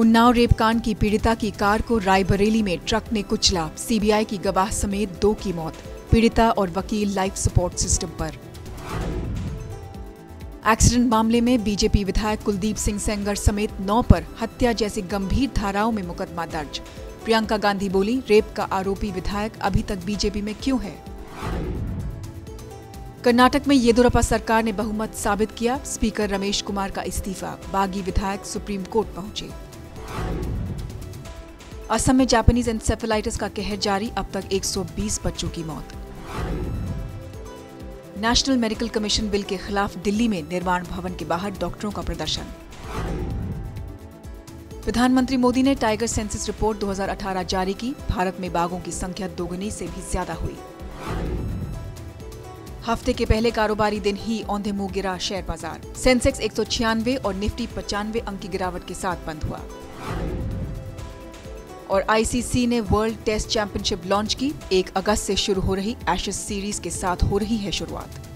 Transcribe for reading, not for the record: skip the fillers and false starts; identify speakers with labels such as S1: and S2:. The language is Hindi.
S1: उन्नाव रेप कांड की पीड़िता की कार को रायबरेली में ट्रक ने कुचला। सीबीआई की गवाह समेत 2 की मौत। पीड़िता और वकील लाइफ सपोर्ट सिस्टम पर। एक्सीडेंट मामले में बीजेपी विधायक कुलदीप सिंह सेंगर समेत 9 पर हत्या जैसी गंभीर धाराओं में मुकदमा दर्ज। प्रियंका गांधी बोली, रेप का आरोपी विधायक अभी तक बीजेपी में क्यों है। कर्नाटक में येदियुरप्पा सरकार ने बहुमत साबित किया। स्पीकर रमेश कुमार का इस्तीफा। बागी विधायक सुप्रीम कोर्ट पहुंचे। असम में जापानीज एन्सेफेलाइटिस का कहर जारी। अब तक 120 बच्चों की मौत। नेशनल मेडिकल कमीशन बिल के खिलाफ दिल्ली में निर्माण भवन के बाहर डॉक्टरों का प्रदर्शन। प्रधानमंत्री मोदी ने टाइगर सेंसस रिपोर्ट 2018 जारी की। भारत में बाघों की संख्या दोगुनी से भी ज्यादा हुई। हफ्ते के पहले कारोबारी दिन ही औंधे मुंह गिरा शेयर बाजार। सेंसेक्स 196 और निफ्टी 95 अंक की गिरावट के साथ बंद हुआ। और आईसीसी ने वर्ल्ड टेस्ट चैंपियनशिप लॉन्च की। 1 अगस्त से शुरू हो रही एशेज सीरीज के साथ हो रही है शुरुआत।